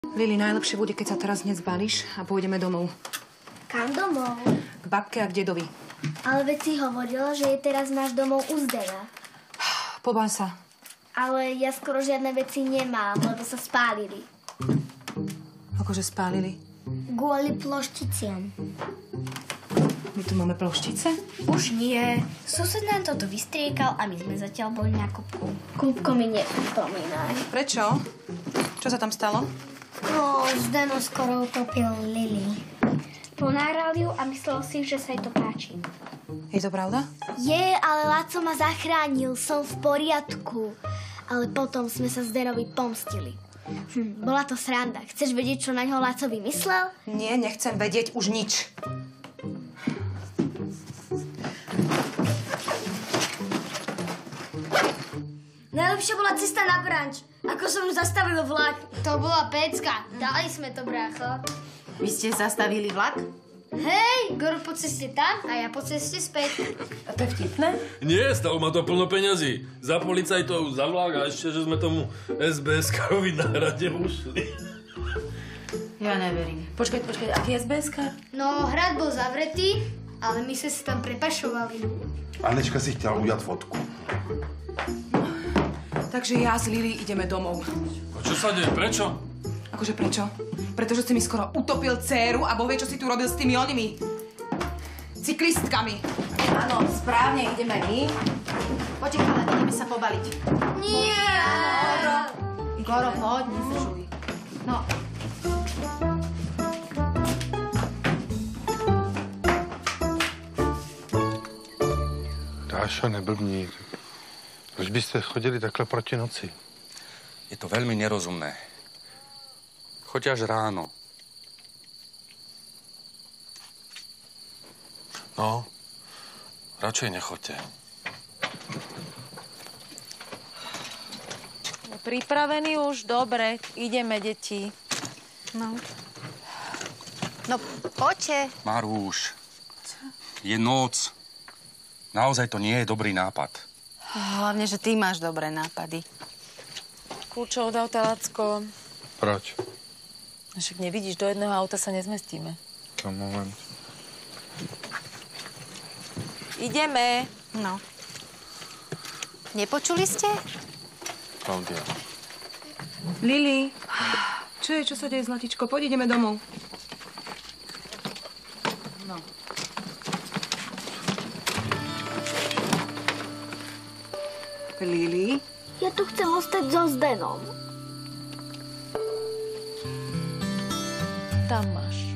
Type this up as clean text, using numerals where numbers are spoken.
Lili, najlepšie bude, keď sa teraz hneď zbalíš a pôjdeme domov. Kam domov? K babke a k dedovi. Ale veď si hovorila, že je teraz náš domov u Zdena. Pobaň sa. Ale ja skoro žiadne veci nemám, lebo sa spálili. Akože spálili? Kvôli plošticiam. My tu máme ploštice? Už nie. Sused nám toto vystriekal a my sme zatiaľ boli na Kúbku. Kúbko mi nepripomínaj. Prečo? Čo sa tam stalo? No, Zdeno skoro utopil Lili. Ponáral ju a myslel si, že sa jej to páči. Je to pravda? Je, ale Laco ma zachránil. Som v poriadku. Ale potom sme sa Zdenovi pomstili. Bola to sranda. Chceš vedieť, čo na ňo Laco vymyslel? Nie, nechcem vedieť už nič. Najlepšia bola cesta na branč. Ako som zastavil vlak. To bola pecka. Dali sme to, brácho. Vy ste zastavili vlak? Hej, Goro po ceste tam a ja po ceste späť. A to je vtipné? Nie, stalo ma to plno peňazí. Za policajtov, za vlak a ešte, že sme tomu SBS-karovi na hrade ušli. Ja neverím. Počkaj, aký je SBS-kar? No, hrad bol zavretý, ale my sme sa tam prepašovali. Anečka si chtěla udělat fotku. Takže ja s Lili ideme domov. A čo sa deje? Prečo? Akože prečo? Pretože si mi skoro utopil dcéru a Boh vie, čo si tu robil s tými onými cyklistkami. Áno, správne, ideme my. Poďte, chalani, ideme sa pobaliť. Nie! Goro, poď, nezdržuj. No. Dášo, neblbni. Proč byste chodili takhle proti noci? Je to veľmi nerozumné. Choď až ráno. No, radšej nechoďte. Pripravení už? Dobre, ideme, deti. No. No, poďte. Marúš, je noc. Naozaj to nie je dobrý nápad. Hlavne, že ty máš dobré nápady. Kľúče od auta, Lacko. Proč? Však nevidíš, do jedného auta sa nezmestíme. To moment. Ideme. No. Nepočuli ste? Klaudia. Lili, čo sa deje, zlatičko? Poď, ideme domov. No. Lili? Ja tu chcem ostať so Zdenom. Tam máš.